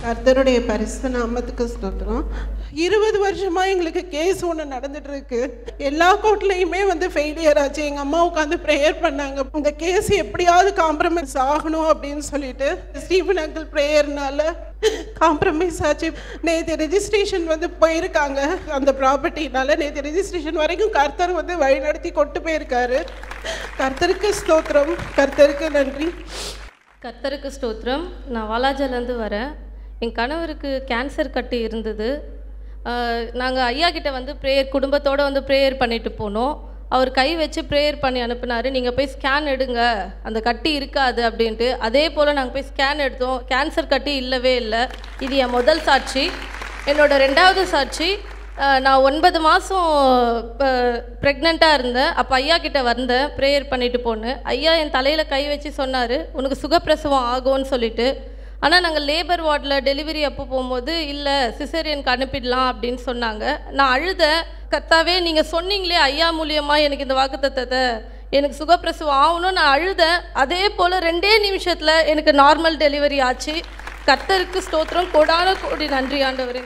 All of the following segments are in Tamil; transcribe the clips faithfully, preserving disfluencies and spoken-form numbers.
கர்த்தருடைய பரிசுத்த நாமத்துக்கு ஸ்தோத்திரம். இருபது வருஷமா எங்களுக்கு கேஸ் ஒன்று நடந்துட்டு இருக்கு. எல்லா கோர்ட்லையுமே வந்து ஃபெயிலியர் ஆச்சு. எங்கள் அம்மா உட்காந்து ப்ரேயர் பண்ணாங்க, இந்த கேஸ் எப்படியாவது காம்ப்ரமைஸ் ஆகணும் அப்படின்னு சொல்லிட்டு. ஸ்டீஃபன் அங்கிள் ப்ரேயர்னால காம்ப்ரமைஸ் ஆச்சு. நேற்று ரெஜிஸ்ட்ரேஷன் வந்து போயிருக்காங்க அந்த ப்ராப்பர்ட்டினால. நேற்று ரெஜிஸ்ட்ரேஷன் வரைக்கும் கர்த்தர் வந்து வழிநடத்தி கொண்டு போயிருக்காரு. கர்த்தருக்கு ஸ்தோத்திரம், கர்த்தருக்கு நன்றி. கர்த்தருக்கு ஸ்தோத்திரம். நான் வாலாஜாலேருந்து வரேன். என் கணவருக்கு கேன்சர் கட்டி இருந்தது. நாங்கள் ஐயா கிட்ட வந்து ப்ரேயர் குடும்பத்தோடு வந்து ப்ரேயர் பண்ணிட்டு போனோம். அவர் கை வச்சு ப்ரேயர் பண்ணி அனுப்புனார், நீங்கள் போய் ஸ்கேன் எடுங்க, அந்த கட்டி இருக்காது அப்படின்ட்டு. அதே போல் நாங்கள் போய் ஸ்கேன் எடுத்தோம், கேன்சர் கட்டி இல்லவே இல்லை. இது என் முதல் சாட்சி. என்னோடய ரெண்டாவது சாட்சி, நான் ஒன்பது மாதம் ப்ரெக்னெண்ட்டாக இருந்தேன். அப்போ ஐயா கிட்ட வந்தேன், ப்ரேயர் பண்ணிட்டு போனேன். ஐயா என் தலையில் கை வச்சு சொன்னார், உனக்கு சுகப்பிரசவம் ஆகும்னு சொல்லிட்டு. ஆனால் நாங்கள் லேபர் வார்டில் டெலிவரி அப்போ போகும்போது இல்லை சிசேரியனுக்கு அனுப்பிடலாம் அப்படின்னு சொன்னாங்க. நான் அழுதேன், கர்த்தாவே நீங்கள் சொன்னீங்களே ஐயா மூலியமாக எனக்கு இந்த வாக்குத்தத்தத்தை, எனக்கு சுகப்பிரசவம் ஆகணும். நான் அழுதேன். அதே போல் ரெண்டே நிமிஷத்தில் எனக்கு நார்மல் டெலிவரி ஆச்சு. கர்த்தருக்கு ஸ்தோத்திரம், கோடான கோடி நன்றி ஆண்டவரே.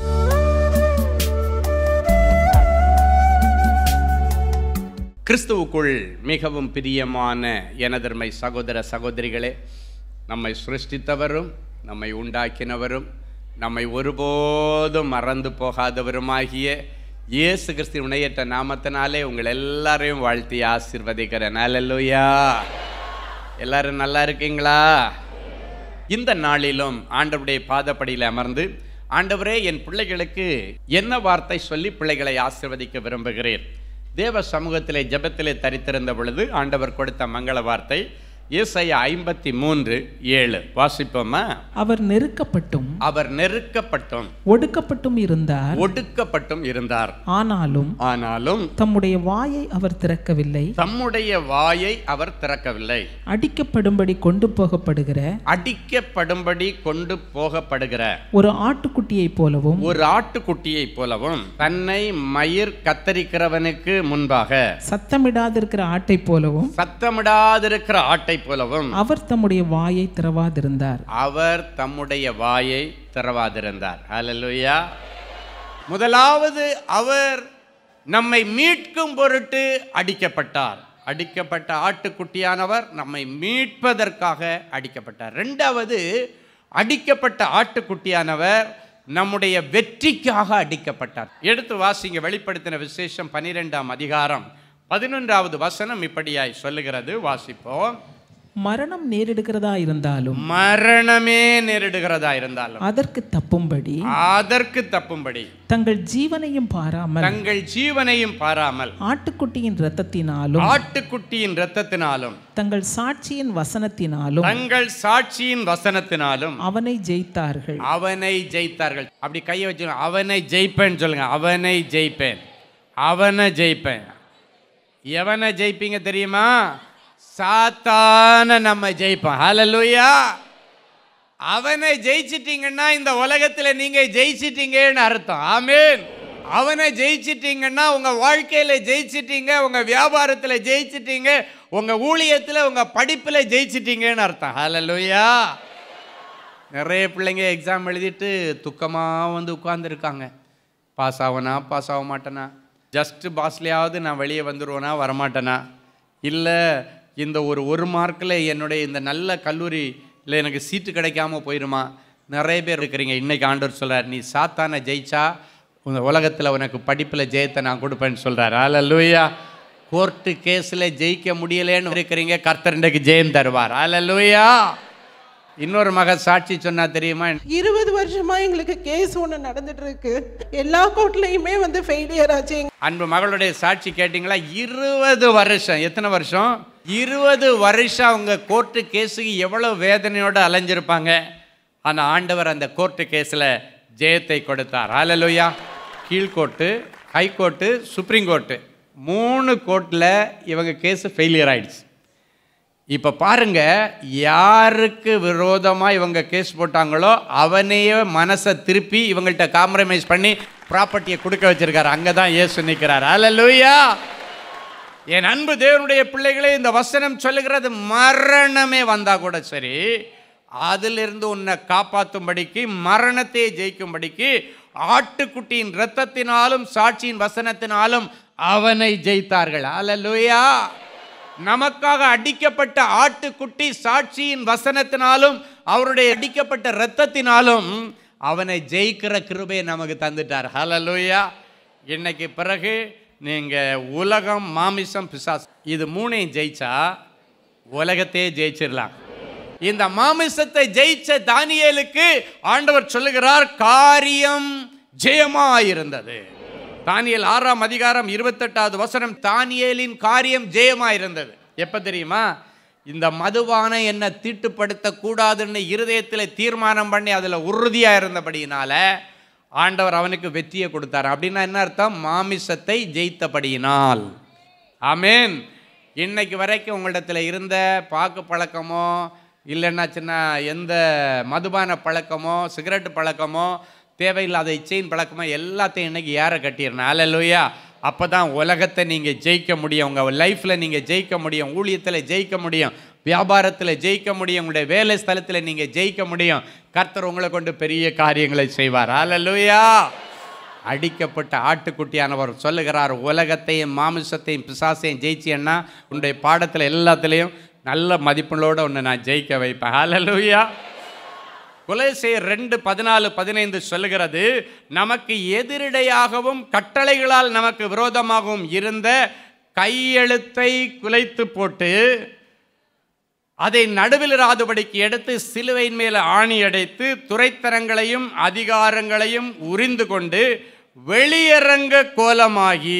கிறிஸ்துவுக்குள் மிகவும் பிரியமான எனதர்மை சகோதர சகோதரிகளே, நம்மை சிருஷ்டித்தவரும் நம்மை உண்டாக்கினவரும் நம்மை ஒருபோதும் மறந்து போகாதவருமாகிய இயேசு கிறிஸ்து இணையற்ற நாமத்தினாலே உங்கள் எல்லாரையும் வாழ்த்தி ஆசீர்வதிக்கிறேன். அல்லேலூயா. எல்லாரும் நல்லா இருக்கீங்களா? இந்த நாளிலும் ஆண்டவருடைய பாதப்படியில் அமர்ந்து, ஆண்டவரே என் பிள்ளைகளுக்கு என்ன வார்த்தை சொல்லி பிள்ளைகளை ஆசீர்வதிக்க விரும்புகிறேன். தேவ சமூகத்திலே ஜெபத்திலே தரித்திருந்த பொழுது ஆண்டவர் கொடுத்த மங்கள வார்த்தை ஏசாயா ஐம்பத்தி மூன்று ஏழு வாசிப்போமா? அவர் நெருக்கப்பட்டும் அவர் நெருக்கப்பட்டும் ஒடுக்கப்பட்டும் இருந்தார் ஒடுக்கப்பட்டும் இருந்தார் ஆனாலும் ஆனாலும் தம்முடைய வாயை அவர் திறக்கவில்லை தம்முடைய வாயை அவர் திறக்கவில்லை. அடிக்கப்படும்படி கொண்டு போகப்படுகிற அடிக்கப்படும்படி கொண்டு போகப்படுகிற ஒரு ஆட்டுக்குட்டியை போலவும் ஒரு ஆட்டுக்குட்டியை போலவும் தன்னை மயிர் கத்தரிக்கிறவனுக்கு முன்பாக சத்தமிடாதிருக்கிற ஆட்டை போலவும் சத்தமிடாதிருக்கிற ஆட்டை போலவும் அவர் தம்முடைய வாயை திறவாதிருந்தார் அவர் தம்முடைய வாயை திறவாதிருந்தார். ஹல்லேலூயா. முதலாவது அவர் நம்மை மீட்கும் பொருட்டு அடிக்கப்பட்டார். அடிக்கப்பட்ட ஆட்டுக்குட்டியானவர் நம்மை மீட்பதற்காக அடிக்கப்பட்டார். இரண்டாவது, அடிக்கப்பட்ட ஆட்டுக்குட்டியானவர் நம்முடைய வெற்றிக்காக அடிக்கப்பட்டார். எடுத்து வாசிங்க. வெளிப்படுத்தின விசேஷம் பனிரெண்டாம் அதிகாரம் பதினொன்றாவது வசனம் இப்படியாய் சொல்லுகிறது. வாசிப்போம். மரணம் நேரிடுகிறதா இருந்தாலும் மரணமே நேரிடுகிறதா இருந்தாலும் அதற்கு தப்பும்படி அதற்கு தப்பும்படி தங்கள் ஜீவனையும் பாராமல் தங்கள் ஜீவனையும் பாராமல் ஆட்டுக்குட்டியின் இரத்தத்தினாலும் ஆட்டுக்குட்டியின் இரத்தத்தினாலும் தங்கள் சாட்சியின் வசனத்தினாலும் தங்கள் சாட்சியின் வசனத்தினாலும் அவனை ஜெயித்தார்கள் அவனை ஜெயித்தார்கள். அப்படி கையை வச்சு அவனை ஜெயிப்பேன்னு சொல்லுங்க. அவனை ஜெயிப்பேன், அவனை ஜெயிப்பேன். எவனை ஜெயிப்பீங்க தெரியுமா? சாத்தான நம்ம ஜெயிப்போம். ஹல்லேலூயா. அவனை ஜெயிச்சிட்டீங்கன்னா இந்த உலகத்தில் நீங்க ஜெயிச்சிட்டீங்கன்னு அர்த்தம். ஆமென். அவனை ஜெயிச்சிட்டீங்கன்னா உங்க வாழ்க்கையில ஜெயிச்சிட்டீங்க, உங்க வியாபாரத்தில் ஜெயிச்சிட்டீங்க, உங்க ஊழியத்தில் உங்க படிப்பில் ஜெயிச்சிட்டீங்கன்னு அர்த்தம். ஹல்லேலூயா. நிறைய பிள்ளைங்க எக்ஸாம் எழுதிட்டு துக்கமாக வந்து உட்கார்ந்துருக்காங்க. பாஸ் ஆவனா பாஸ் ஆக மாட்டேனா, ஜஸ்ட்டு பாஸ்லேயாவது நான் வெளியே வந்துடுவேனா வரமாட்டேனா, இல்லை இந்த ஒரு ஒரு மார்க்கில் என்னுடைய இந்த நல்ல கல்லூரியில் எனக்கு சீட்டு கிடைக்காம போயிடுமா. நிறைய பேர் இருக்கிறீங்க. இன்றைக்கி ஆண்டவர் சொல்கிறார், நீ சாத்தானை ஜெயிச்சா உங்கள் உலகத்தில் உனக்கு படிப்பில் ஜெயத்தை நான் கொடுப்பேன்னு சொல்கிறார். அல்லேலூயா. கோர்ட்டு கேஸில் ஜெயிக்க முடியலேன்னு இருக்கிறீங்க, கர்த்தர் இன்றைக்கு ஜெயம் தருவார். அல்லேலூயா. இன்னொரு மக சாட்சி சொன்னா தெரியுமா? இருபது வருஷமா எங்களுக்கு கேஸ் ஒன்று நடந்துட்டு இருக்கு. எல்லா கோர்ட்லையுமே வந்து ஃபெயிலியர் ஆச்சு. அன்பு மகளுடைய சாட்சி கேட்டீங்களா? இருபது வருஷம். எத்தனை வருஷம்? இருபது வருஷம் அவங்க கோர்ட்டு கேஸுக்கு எவ்வளோ வேதனையோடு அலைஞ்சிருப்பாங்க. ஆனால் ஆண்டவர் அந்த கோர்ட்டு கேஸில் ஜெயத்தை கொடுத்தார். ஹல்லேலூயா. கீழ்கோர்ட்டு, ஹைகோர்ட்டு, சுப்ரீம் கோர்ட்டு, மூணு கோர்ட்டில் இவங்க கேஸு ஃபெயிலியர் ஆயிடுச்சு. இப்போ பாருங்க, யாருக்கு விரோதமாக இவங்க கேஸ் போட்டாங்களோ அவனையே மனசை திருப்பி இவங்கள்ட்ட காம்ப்ரமைஸ் பண்ணி ப்ராப்பர்ட்டியை கொடுக்க வச்சிருக்காரு. அங்கே தான் இயேசு நிற்கிறார். அல்லேலூயா. என் அன்பு தேவனுடைய பிள்ளைகளே, இந்த வசனம் சொல்லுகிறது, மரணமே வந்தால் கூட சரி அதிலிருந்து உன்னை காப்பாற்றும்படிக்கு, மரணத்தை ஜெயிக்கும்படிக்கு ஆட்டுக்குட்டியின் இரத்தத்தினாலும் சாட்சியின் வசனத்தினாலும் அவனை ஜெயித்தார்கள். அல்லேலூயா. நமக்காக அடிக்கப்பட்ட ஆட்டுக்குட்டி சாட்சியின் வசனத்தினாலும் அவருடைய அடிக்கப்பட்ட இரத்தத்தினாலும் அவனை ஜெயிக்கிற கிருபையை நமக்கு தந்துட்டார். அல்லேலூயா. இன்னைக்கு பிறகு நீங்கள் உலகம், மாமிசம், பிசாசு இது மூணையும் ஜெயிச்சா உலகத்தையே ஜெயிச்சிடலாம். இந்த மாமிசத்தை ஜெயிச்ச தானியேலுக்கு ஆண்டவர் சொல்லுகிறார், காரியம் ஜெயமாயிருந்தது. தானியேல் ஆறாம் அதிகாரம் இருபத்தெட்டாவது வசனம், தானியேலின் காரியம் ஜெயமாயிருந்தது. எப்போ தெரியுமா? இந்த மதுபானை என்னை தீட்டுப்படுத்த கூடாதுன்னு இருதயத்தில் தீர்மானம் பண்ணி அதில் உறுதியாக இருந்தபடியினால ஆண்டவர் அவனுக்கு வெற்றியை கொடுத்தார். அப்படின்னா என்ன அர்த்தம்? மாமிசத்தை ஜெயித்தபடியினால். ஆமேன். இன்னைக்கு வரைக்கும் உங்களிடத்தில் இருந்த பாக்கு பழக்கமோ இல்லைன்னா சின்ன எந்த மதுபான பழக்கமோ சிகரெட்டு பழக்கமோ தேவையில்லாத இச்சையின் பழக்கமோ எல்லாத்தையும் இன்னைக்கு யாரை கட்டிடணும். அல்லேலூயா. அப்போ தான் உலகத்தை நீங்கள் ஜெயிக்க முடியும், உங்கள் லைஃப்பில் நீங்கள் ஜெயிக்க முடியும், ஊழியத்தில் ஜெயிக்க முடியும், வியாபாரத்தில் ஜெயிக்க முடியும், உங்களுடைய வேலை ஸ்தலத்தில் நீங்கள் ஜெயிக்க முடியும். கர்த்தர் உங்களை கொண்டு பெரிய காரியங்களை செய்வார். அல்லேலூயா. அடிக்கப்பட்ட ஆட்டுக்குட்டியானவர் சொல்லுகிறார், உலகத்தையும் மாமிசத்தையும் பிசாசையும் ஜெயிச்சியன்னா உன்னுடைய பாடத்தில் எல்லாத்துலேயும் நல்ல மதிப்பெண்ணோடு ஒன்று நான் ஜெயிக்க வைப்பேன். அல்லேலூயா. கொலோசியர் ரெண்டு பதினாலு பதினைந்து சொல்லுகிறது, நமக்கு எதிரிடையாகவும் கட்டளைகளால் நமக்கு விரோதமாகவும் இருந்த கையெழுத்தை குலைத்து போட்டு அதை நடுவில் இராதபடிக்கு எடுத்து சிலுவையின் மேல் ஆணி அடைத்து துரைத்தரங்களையும் அதிகாரங்களையும் உரிந்து கொண்டு வெளியரங்க கோலமாகி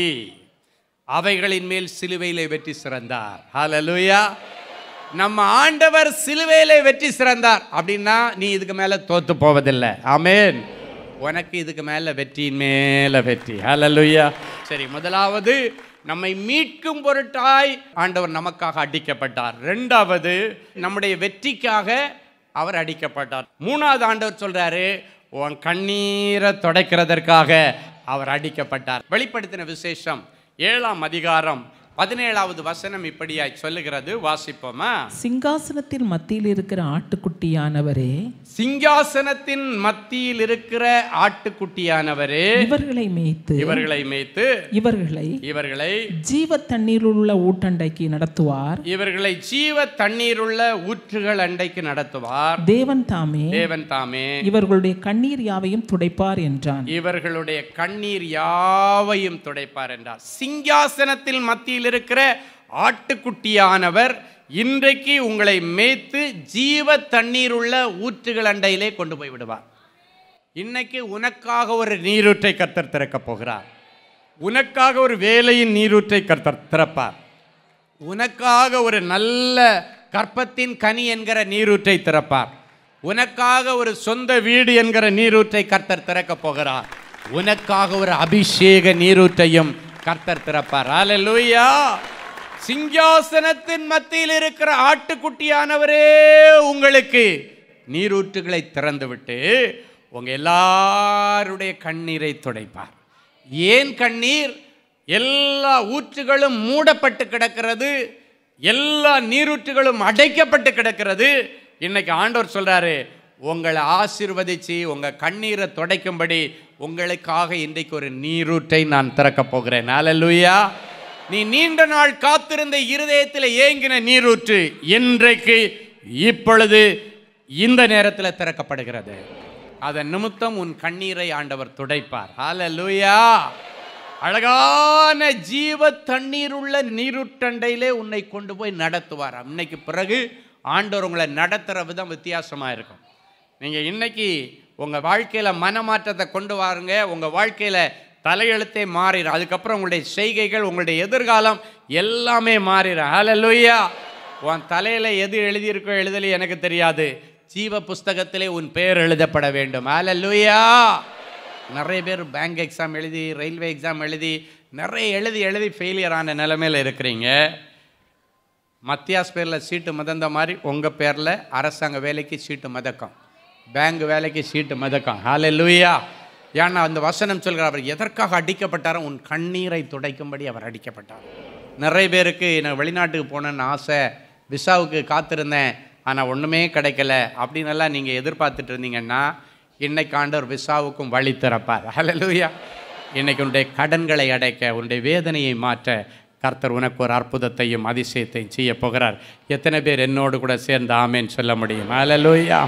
அவைகளின் மேல் சிலுவையிலே வெற்றி சிறந்தார். ஹல்லேலூயா. நம்ம ஆண்டவர் சிலுவையிலே வெற்றி சிறந்தார் அப்படின்னா நீ இதுக்கு மேலே தோத்து போவதில்லை. ஆமேன். உனக்கு இதுக்கு மேலே வெற்றியின் மேலே வெற்றி. ஹல்லேலூயா. சரி, முதலாவது நம்மை மீட்கும் பொருட்டாய் ஆண்டவர் நமக்காக அடிக்கப்பட்டார். ரெண்டாவது நம்முடைய வெற்றிக்காக அவர் அடிக்கப்பட்டார். மூணாவது ஆண்டவர் சொல்றாரு, உன் கண்ணீரை துடைக்கிறதற்காக அவர் அடிக்கப்பட்டார். வெளிப்படுத்தின விசேஷம் ஏழாம் அதிகாரம் பதினேழாவது வசனம் இப்படியாய் சொல்லுகிறது, வாசிப்போமா? சிங்காசனத்தின் மத்தியில் இருக்கிற ஆட்டுக்குட்டியானவரே, சிங்காசனத்தின் மத்தியில் இருக்கிற ஆட்டுக்குட்டியானவரே இவர்களை மேய்த்து இவர்களை மேய்த்து இவர்களை இவர்களை ஜீவ தண்ணீருள்ள ஊட்டண்டைக்கு நடத்துவார். இவர்களை ஜீவ தண்ணீருள்ள ஊற்றுகள் அண்டைக்கு நடத்துவார். தேவன் தாமே தேவன் தாமே இவர்களுடைய கண்ணீர் யாவையும் துடைப்பார் என்றான். இவர்களுடைய கண்ணீர் யாவையும் துடைப்பார் என்றார். சிங்காசனத்தில் மத்தியில் இருக்கிற ஆட்டுக்குட்டியானவர் இன்றைக்கு உங்களை மேய்த்து ஜீவ தண்ணீர் உள்ள ஊற்றுகள் அண்டையிலே கொண்டு போய் விடுவார். இன்னைக்கு உனக்காக ஒரு நீரூற்றை கர்த்தர் திறக்கப் போகிறார். உனக்காக ஒரு வேலையின் நீரூற்றை கர்த்தர் திறப்பார். உனக்காக ஒரு நல்ல கற்பத்தின் கனி என்கிற நீரூற்றை திறப்பார். உனக்காக ஒரு சொந்த வீடு என்கிற நீரூற்றை கர்த்தர் திறக்கப் போகிறார். உனக்காக ஒரு அபிஷேக நீரூற்றையும் கர்த்தர் திறப்பார். அல்லேலூயா. சிங்காசனத்தின் மத்தியில் இருக்கிற ஆட்டுக்குட்டியானவரே உங்களுக்கு நீரூற்றுகளை திறந்துவிட்டு உங்க எல்லாருடைய கண்ணீரை துடைப்பார். ஏன் கண்ணீர்? எல்லா ஊற்றுகளும் மூடப்பட்டு கிடக்கிறது, எல்லா நீரூற்றுகளும் அடைக்கப்பட்டு கிடக்கிறது. இன்னைக்கு ஆண்டவர் சொல்றாரு, உங்களை ஆசீர்வதிச்சு உங்க கண்ணீரை துடைக்கும்படி உங்களுக்காக இன்றைக்கு ஒரு நீரூற்றை நான் திறக்கப் போகிறேன். அல்லேலூயா. நீ நீண்ட நாள் காத்திருந்த இருதயத்தில் ஏங்கின நீரூற்று இன்றைக்கு இப்பொழுது இந்த நேரத்தில் திறக்கப்படுகிறது. அதன் நிமித்தம் உன் கண்ணீரை ஆண்டவர் துடைப்பார். அல்லேலூயா. அழகான ஜீவ தண்ணீர் உள்ள நீரூற்றண்டையிலே உன்னை கொண்டு போய் நடத்துவார். இன்னைக்கு பிறகு ஆண்டவர் உங்களை நடத்துகிற விதம் வித்தியாசமாக இருக்கும். நீங்கள் இன்னைக்கு உங்கள் வாழ்க்கையில் மனமாற்றத்தை கொண்டு வாருங்க. உங்கள் வாழ்க்கையில் தலையெழுத்தே மாறிடும். அதுக்கப்புறம் உங்களுடைய செய்கைகள், உங்களுடைய எதிர்காலம் எல்லாமே மாறிடும். ஹல்லேலூயா. உன் தலையில் எது எழுதியிருக்கோ எழுதலையே எனக்கு தெரியாது, ஜீவ புஸ்தகத்திலே உன் பெயர் எழுதப்பட வேண்டும். ஹல்லேலூயா. நிறைய பேர் பேங்க் எக்ஸாம் எழுதி, ரயில்வே எக்ஸாம் எழுதி, நிறைய எழுதி எழுதி ஃபெயிலியர் ஆன நிலைமையில் இருக்கிறீங்க. மத்தியாஸ் பேரில் சீட்டு மதந்த மாதிரி உங்கள் பேரில் அரசாங்க வேலைக்கு சீட்டு மதக்கம், பேங்க் வேலைக்கு சீட்டு மதக்கம். ஹல்லேலூயா. ஏன்னா அந்த வசனம் சொல்கிறார், அவர் எதற்காக அடிக்கப்பட்டாரோ உன் கண்ணீரை துடைக்கும்படி அவர் அடிக்கப்பட்டார். நிறைய பேருக்கு நான் வெளிநாட்டுக்கு போனேன்னு ஆசை, விசாவுக்கு காத்திருந்தேன், ஆனால் ஒன்றுமே கிடைக்கல அப்படின்னு எல்லாம் நீங்கள் எதிர்பார்த்துட்டு இருந்தீங்கன்னா இன்னைக்கு ஆண்டவர் விசாவுக்கும் வழி திறப்பார். ஹல்லேலூயா. இன்னைக்கு உன்னுடைய கடன்களை அடைக்க, உன்னுடைய வேதனையை மாற்ற கர்த்தர் உனக்கு ஒரு அற்புதத்தையும் அதிசயத்தையும் செய்ய போகிறார். எத்தனை பேர் என்னோடு கூட சேர்ந்து ஆமேன் சொல்ல முடியும்? ஹல்லேலூயா.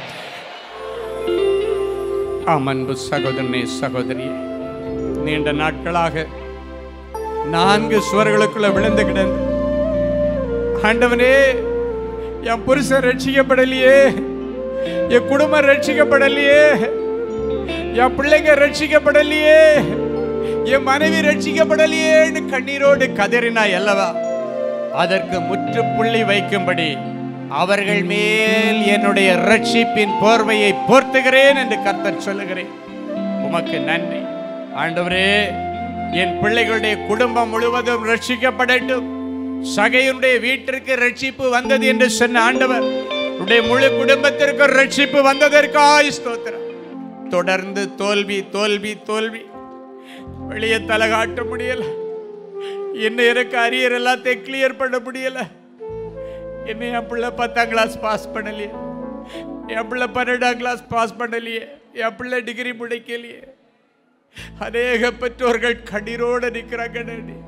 அன்பு சகோதரனே, சகோதரியே, நீண்ட நாட்களாக நான்கு சுவர்களுக்குள்ள விழுந்து கிடந்து, ஆண்டவனே என் புருஷன் ரட்சிக்கப்படலையே, என் குடும்பம் ரட்சிக்கப்படலையே, என் பிள்ளைங்க ரட்சிக்கப்படலையே, என் மனைவி ரட்சிக்கப்படலையேன்னு கண்ணீரோடு கதறினாய் அல்லவா? அதற்கு முற்றுப்புள்ளி வைக்கும்படி அவர்கள் மேல் என்னுடைய ரட்சிப்பின் போர்வையை போர்த்துகிறேன் என்று கர்த்தர் சொல்லுகிறேன். உமக்கு நன்றி ஆண்டவரே. என் பிள்ளைகளுடைய குடும்பம் முழுவதும் ரட்சிக்கப்படட்டும். சகையுடைய வீட்டிற்கு ரட்சிப்பு வந்தது என்று சொன்ன ஆண்டவர், உடைய முழு குடும்பத்திற்கு ரட்சிப்பு வந்ததற்காய் ஸ்தோத்திரம். தொடர்ந்து தோல்வி தோல்வி தோல்வி, வெளியே தலை காட்ட முடியல, என்ன எனக்கு அரியர் எல்லாத்தையும் கிளியர் பண்ண முடியல. என்ன என் பிள்ளை பத்தாம் கிளாஸ் பாஸ் பண்ணலையே, என் பிள்ளை பன்னெண்டாம் கிளாஸ் பாஸ் பண்ணலையே, என் பிள்ளை டிகிரி முடிக்கலையே. அநேக பெற்றோர்கள் கண்ணீரோடு நிற்கிறாங்க.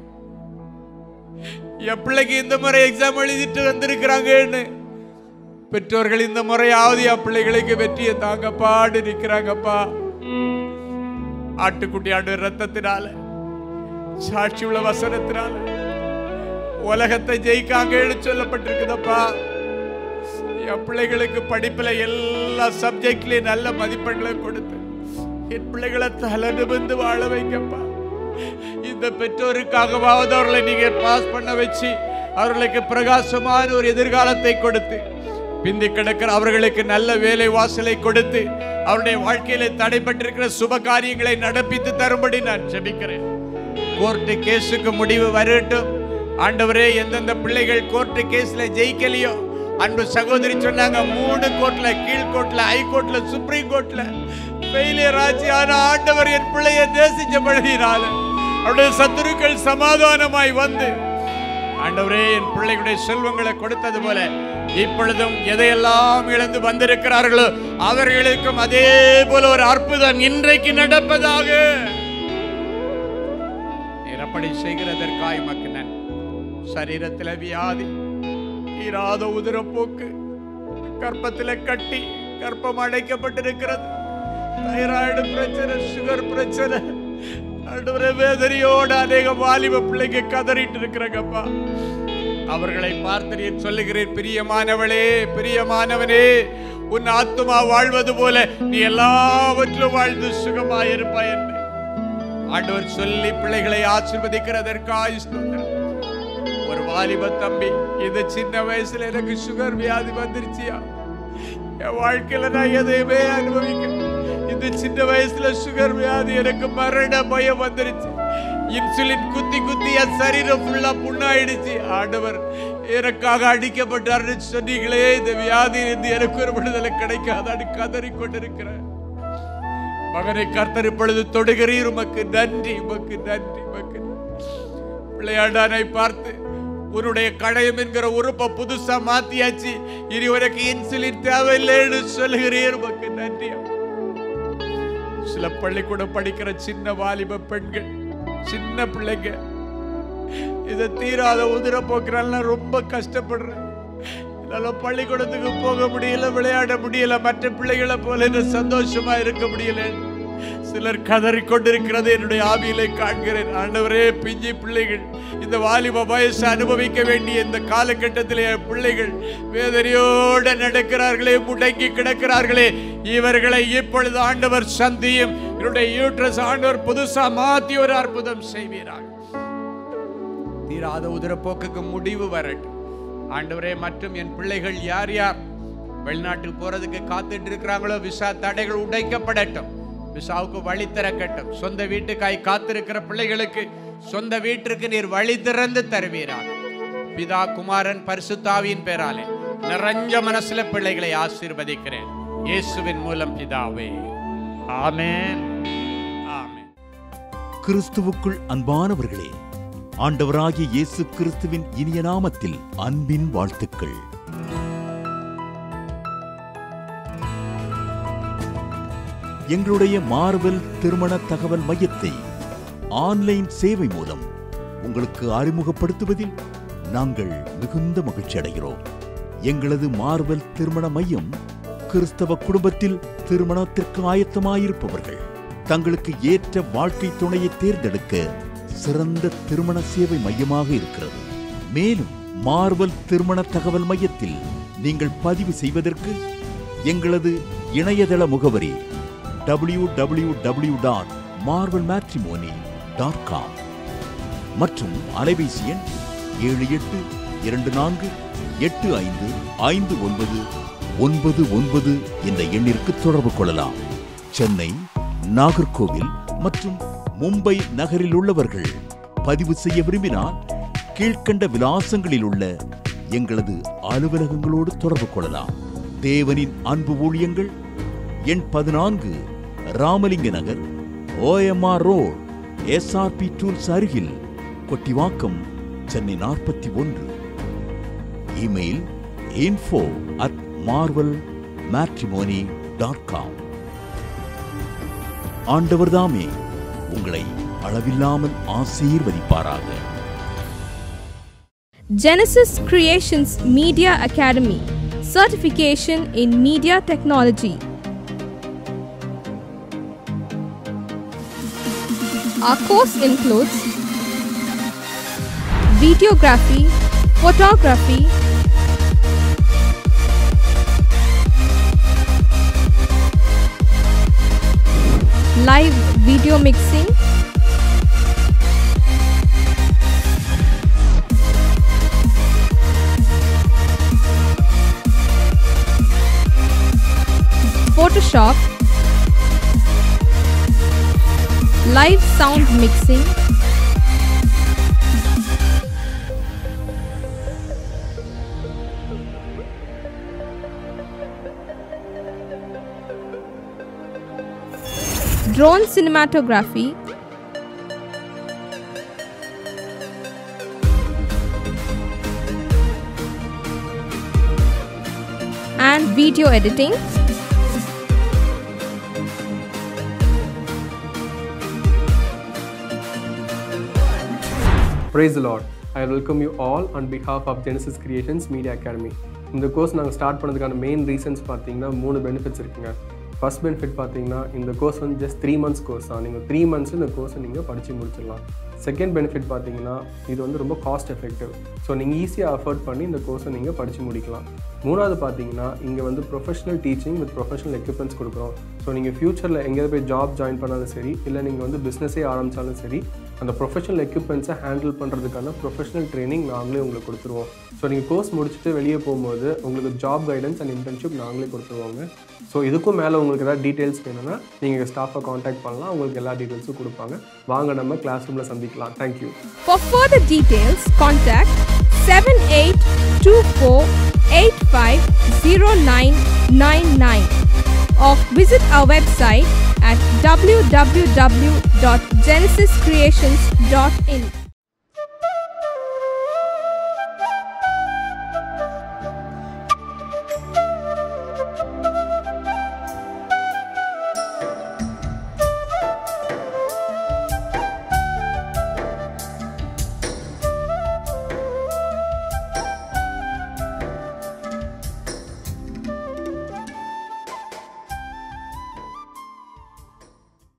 என் பிள்ளைக்கு இந்த முறை எக்ஸாம் எழுதிட்டு வந்திருக்கிறாங்கன்னு பெற்றோர்கள் இந்த முறையாவது என் பிள்ளைகளுக்கு வெற்றியை தாங்கப்பாடு நிற்கிறாங்கப்பா. ஆட்டுக்குட்டி ஆண்டு ரத்தத்தினால, சாட்சி உள்ள வசனத்தினால உலகத்தை ஜெயிக்காங்கன்னு சொல்லப்பட்டிருக்குதப்பா. என் பிள்ளைகளுக்கு படிப்புல எல்லா சப்ஜெக்ட்லயும் நல்ல மதிப்பெண்களை கொடுத்து என் பிள்ளைகளை தலை நிமிர்ந்து வாழ வைக்கப்பா. இந்த பெற்றோருக்காகவாவது அவர்களை நீங்க பாஸ் பண்ண வச்சு அவர்களுக்கு பிரகாசமான ஒரு எதிர்காலத்தை கொடுத்து, பிந்தி கிடக்கிற அவர்களுக்கு நல்ல வேலை வாசலை கொடுத்து, அவருடைய வாழ்க்கையில தடைப்பட்டிருக்கிற சுப காரியங்களை நடப்பித்து தரும்படி நான் ஜெபிக்கிறேன். கோர்ட்டு கேஸுக்கு முடிவு வரட்டும் ஆண்டவரே. எந்தெந்த பிள்ளைகள் கோர்ட்டு கேஸ்ல ஜெயிக்கலையோ, அன்பு சகோதரி சொன்னாங்க, மூணு கோர்ட்ல, கீழ் கோர்ட்ல, ஹை கோர்ட்ல, சுப்ரீம் கோர்ட்ல ஃபெயிலியர் ஆச்சு. ஆனா ஆண்டவர் என் பிள்ளையை நேசிச்சபடியினால அவருடைய சத்துருக்கள் சமாதானமாய் வந்து, ஆண்டவரே என் பிள்ளைகளுடைய செல்வங்களை கொடுத்தது போல இப்பொழுதும் எதையெல்லாம் இழந்து வந்திருக்கிறார்களோ அவர்களுக்கும் அதே போல ஒரு அற்புதம் இன்றைக்கு நடப்பதாக அப்படி செய்கிறதற்காய் உமக்கு நன்றி. சரீரத்தில் வியாதி, தீராத உதிரப்போக்கு, கர்ப்பத்தில் கட்டி, கர்ப்பம் அடைக்கப்பட்டிருக்கிறது, தைராய்டு பிரச்சனை, சுகர் பிரச்சனை, வேதனையோடு அநேக வாலிப பிள்ளைங்க கதறிட்டு இருக்கிறாங்கப்பா. அவர்களை பார்த்து நீர் சொல்லுகிறேன், பிரியமானவளே, பிரியமானவனே, உன் ஆத்துமா வாழ்வது போல நீ எல்லாவற்றிலும் வாழ்ந்து சுகமாயிருப்பாய் என்று ஆண்டவர் சொல்லி பிள்ளைகளை ஆசீர்வதிக்கிறதற்காக ஸ்தோத்திரம். ஒரு வாலிப தம்பி, இந்த சின்ன வயசுல எனக்கு சுகர் வியாதி வந்துருச்சியா, என் வாழ்க்கையில நான் எதையுமே அனுபவிக்க, இந்த சின்ன வயசுல சுகர் வியாதி எனக்கு மரண பயம் வந்துருச்சு, இன்சுலின் குத்தி குத்தி என் சரீரம் ஃபுல்லா புண்ணாயிடுச்சு. ஆண்டவர் எனக்காக அடிக்கப்பட்டார்னு சொன்னீங்களே, இந்த வியாதி இருந்து எனக்கு ஒரு விடுதலை கிடைக்காதான்னு கதறி கொண்டிருக்கிறேன். மகனை கர்த்தர் இப்பொழுது தொடுகிறீர், உமக்கு நன்றி, உமக்கு நன்றி, உமக்கு. பிள்ளையாண்டானை பார்த்து, உன்னுடைய கடையம் என்கிற உறுப்பை புதுசா மாத்தியாச்சு, இனி உனக்கு இன்சுலின் தேவையில்லைன்னு சொல்லுகிறீர், உமக்கு நன்றி. சில பள்ளிக்கூடம் படிக்கிற சின்ன வாலிப பெண்கள், சின்ன பிள்ளைங்க, இதை தீராத உதிர போக்குறால ரொம்ப கஷ்டப்படுறேன். பள்ளிக்கூடத்துக்கு போக முடியல, விளையாட முடியல, மற்ற பிள்ளைகளை போல சந்தோஷமா இருக்க முடியல. சிலர் கதறி கொண்டிருக்கிறது என்னுடைய ஆவியிலே காண்கிறேன். ஆண்டவரே, பிஞ்சி பிள்ளைகள் இந்த வாலிப வயசு அனுபவிக்க வேண்டிய இந்த காலகட்டத்திலே பிள்ளைகள் வேதனையோடு நடக்கிறார்களே, முடங்கி கிடக்கிறார்களே, இவர்களை இப்பொழுது ஆண்டவர் சந்தியும், என்னுடைய யூட்ரஸ் ஆண்டவர் புதுசா மாத்தி ஒரு அற்புதம் செய்வீராக. தீராத உதிரப்போக்குக்கு முடிவு வரட்டும் ஆண்டவரே. மற்றும் என் பிள்ளைகள் யார் யார் வெளிநாட்டுக்கு போறதுக்கு காத்துட்டு இருக்கிறாங்களோ, விசா தடைகள் உடைக்கப்படட்டும், விசாவுக்கு வழி திறக்கட்டும். சொந்த வீட்டுக்காய் காத்திருக்கிற பிள்ளைகளுக்கு சொந்த வீட்டிற்கு நீர் வழி திறந்து தருவீராக. பிதா, குமாரன், பரிசுத்தாவியின் பேராலே நிறைஞ்ச மனசுல பிள்ளைகளை ஆசீர்வதிக்கிறேன் இயேசுவின் மூலம் பிதாவே, ஆமென், ஆமென். கிறிஸ்துவுக்குள் அன்பானவர்களே, ஆண்டவராகிய இயேசு கிறிஸ்துவின் இனிய நாமத்தில் அன்பின் வாழ்த்துக்கள். எங்களுடைய மார்வெல் திருமண தகவல் மையத்தை ஆன்லைன் சேவை மூலம் உங்களுக்கு அறிமுகப்படுத்துவதில் நாங்கள் மிகுந்த மகிழ்ச்சி அடைகிறோம். எங்களது மார்வெல் திருமண மையம் கிறிஸ்தவ குடும்பத்தில் திருமணத்திற்கு ஆயத்தமாயிருப்பவர்கள் தங்களுக்கு ஏற்ற வாழ்க்கை துணையை தேர்ந்தெடுக்க சிறந்த திருமண சேவை மையமாக இருக்கிறது. மேலும் மார்வெல் திருமண தகவல் மையத்தில் நீங்கள் பதிவு செய்வதற்கு எங்களது இணையதள முகவரி W W W dot Marvel matrimony dot com மற்றும் அலைபேசி எண் ஏழு எட்டு இரண்டு நான்கு எட்டு ஐந்து ஐந்து ஒன்பது ஒன்பது ஒன்பது என்ற எண்ணிற்கு தொடர்பு கொள்ளலாம். சென்னை, நாகர்கோவில் மற்றும் மும்பை நகரில் உள்ளவர்கள் பதிவு செய்ய விரும்பினால் கீழ்கண்ட விலாசங்களில் உள்ள எங்களது அலுவலகங்களோடு தொடர்பு கொள்ளலாம். தேவனின் அன்பு ஊழியங்கள் எண் பதினான்கு Ramalinga Nagar, OMR road, SRP tools அருகில், கொட்டிவாக்கம், சென்னை நாற்பத்தி ஒன்று. Email info at marvel matrimony dot com. ஆண்டவர் தாமே உங்களை அளவில்லாமல் ஆசீர்வதிப்பாராக. Genesis Creations Media Academy, certification in media technology. Our course includes videography, photography, live video mixing, Photoshop, live sound mixing, drone cinematography, and video editing. Praise the Lord. I welcome you all on behalf of Genesis Creations Media Academy. இந்த கோர்ஸ் நாங்கள் ஸ்டார்ட் பண்ணதுக்கான மெயின் ரீசன்ஸ் பார்த்தீங்கன்னா மூணு பெனிஃபிட்ஸ் இருக்குங்க. ஃபர்ஸ்ட் பெனிஃபிட் பார்த்தீங்கன்னா இந்த கோர்ஸ் வந்து ஜஸ்ட் த்ரீ மந்த்ஸ் கோர்ஸ் தான். நீங்கள் த்ரீ மந்த்ஸ் இந்த கோர்ஸை நீங்கள் படித்து முடிச்சிடலாம். செகண்ட் பெனிஃபிட் பார்த்தீங்கன்னா இது வந்து ரொம்ப காஸ்ட் எஃபெக்டிவ். ஸோ நீங்கள் ஈஸியாக அஃபோர்ட் பண்ணி இந்த கோர்ஸை நீங்கள் படித்து முடிக்கலாம். மூணாவது பார்த்தீங்கன்னா இங்கே வந்து professional teaching with professional equipments கொடுக்குறோம். ஸோ நீங்கள் ஃப்யூச்சரில் எங்கேயாவது போய் ஜாப் ஜாயின் பண்ணாலும் சரி, இல்லை நீங்கள் வந்து பிஸ்னஸே ஆரம்பித்தாலும் சரி, அந்த ப்ரொஃபஷனல் எக்யூப்மெண்ட்ஸை ஹேண்டில் பண்ணுறதுக்கான ப்ரொஃபஷனல் ட்ரைனிங் நாங்களே உங்களுக்கு கொடுத்துருவோம். ஸோ நீங்கள் கோர்ஸ் முடிச்சுட்டு வெளியே போகும்போது உங்களுக்கு ஜாப் கைடன்ஸ் அண்ட் இன்டர்ன்ஷிப் நாங்களே கொடுத்துருவாங்க. ஸோ இதுக்கும் மேலே உங்களுக்கு ஏதாவது டீட்டெயில்ஸ் வேணும்னா நீங்கள் ஸ்டாஃபை காண்டாக்ட் பண்ணலாம். உங்களுக்கு எல்லா டீட்டெயில்ஸும் கொடுப்பாங்க. வாங்க நம்ம கிளாஸ் ரூமில் சந்திக்கலாம். Thank you. For further details, contact seven eight two four eight five zero nine nine nine or visit our website at w w w dot genesis creations dot in.